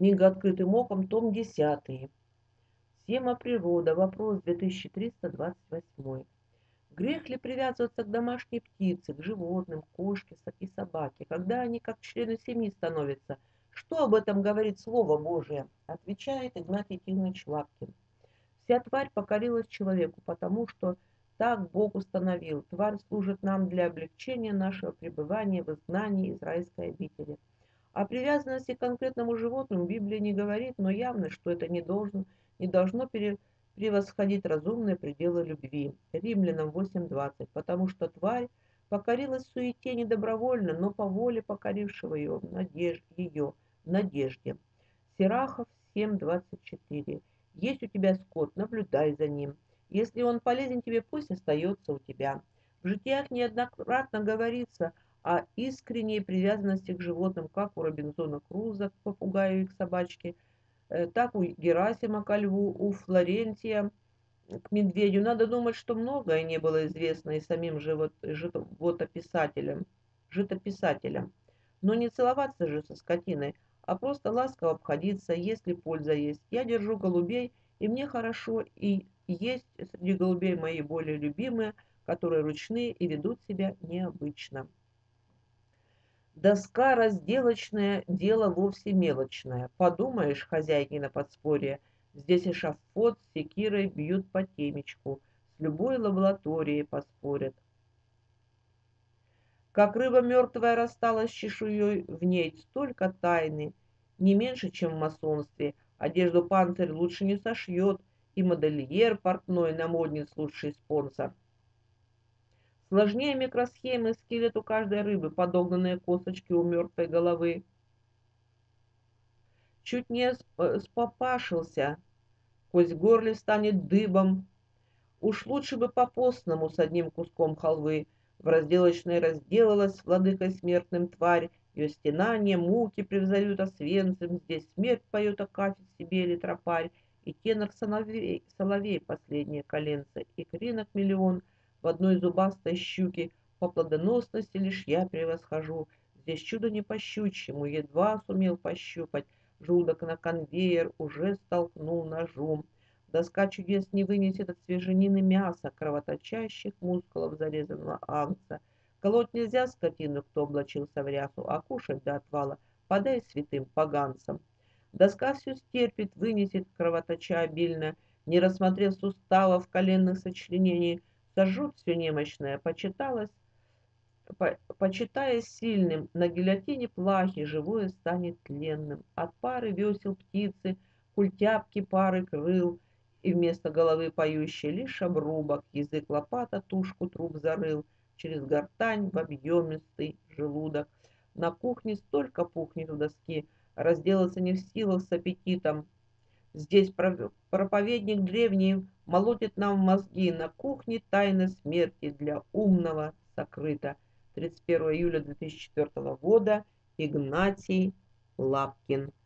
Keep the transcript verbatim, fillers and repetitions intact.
Книга «Открытым оком», том десятый. Тема природа. Вопрос две тысячи триста двадцать восемь. Грех ли привязываться к домашней птице, к животным, кошке и собаке, когда они как члены семьи становятся? Что об этом говорит Слово Божие? Отвечает Игнатий Тихонович Лапкин. Вся тварь покорилась человеку, потому что так Бог установил. Тварь служит нам для облегчения нашего пребывания в изгнании из райской обители. О привязанности к конкретному животному Библия не говорит, но явно, что это не должно, не должно пере, превосходить разумные пределы любви. Римлянам восемь двадцать. Потому что тварь покорилась суете недобровольно, но по воле покорившего ее в надежде, ее, в надежде. Сирахов семь двадцать четыре. Есть у тебя скот, наблюдай за ним. Если он полезен тебе, пусть остается у тебя. В житиях неоднократно говорится о искренней привязанности к животным, как у Робинзона Круза к попугаю и к собачке, так у Герасима ко льву, у Флорентия к медведю. Надо думать, что многое не было известно и самим живот, животописателям, житописателям. Но не целоваться же со скотиной, а просто ласково обходиться, если польза есть. Я держу голубей, и мне хорошо, и есть среди голубей мои более любимые, которые ручные и ведут себя необычно. Доска разделочная — дело вовсе мелочное. Подумаешь, хозяйки на подспорье, здесь эшафот с секирой бьют по темечку, с любой лабораторией поспорят. Как рыба мертвая рассталась с чешуей, в ней столько тайны, не меньше, чем в масонстве. Одежду панцирь лучше не сошьет, и модельер портной на модниц лучший спонсор. Сложнее микросхемы скелет у каждой рыбы, подогнанные косточки у мертвой головы. Чуть не спопашился, кость горле станет дыбом. Уж лучше бы по-постному с одним куском халвы. В разделочной разделалась владыкой смертным тварь, ее стенания, муки превзойдут освенцем. Здесь смерть поет о кафе себе или тропарь, и тенор соловей, соловей последнее коленце, и кринок миллион в одной зубастой щуке. По плодоносности лишь я превосхожу. Здесь чудо не по щучьему, едва сумел пощупать. Желудок на конвейер уже столкнул ножом. Доска чудес не вынесет от свеженины мяса, кровоточащих мускулов зарезанного агнца. Колоть нельзя скотину, кто облачился в рясу, а кушать до отвала подай святым поганцам. Доска все стерпит, вынесет, кровоточа обильно, не рассмотрев суставов, коленных сочленений, сожжет все немощное, почиталось, по, почитаясь сильным, на гильотине плахи живое станет тленным. От пары весел птицы, культяпки пары крыл, и вместо головы поющей лишь обрубок, язык лопата тушку труп зарыл, через гортань в объемистый желудок. На кухне столько пухнет у доски, разделаться не в силах с аппетитом. Здесь проповедник древний молотит нам мозги, на кухне тайна смерти для умного сокрыта. тридцать первого июля две тысячи четвёртого года. Игнатий Лапкин.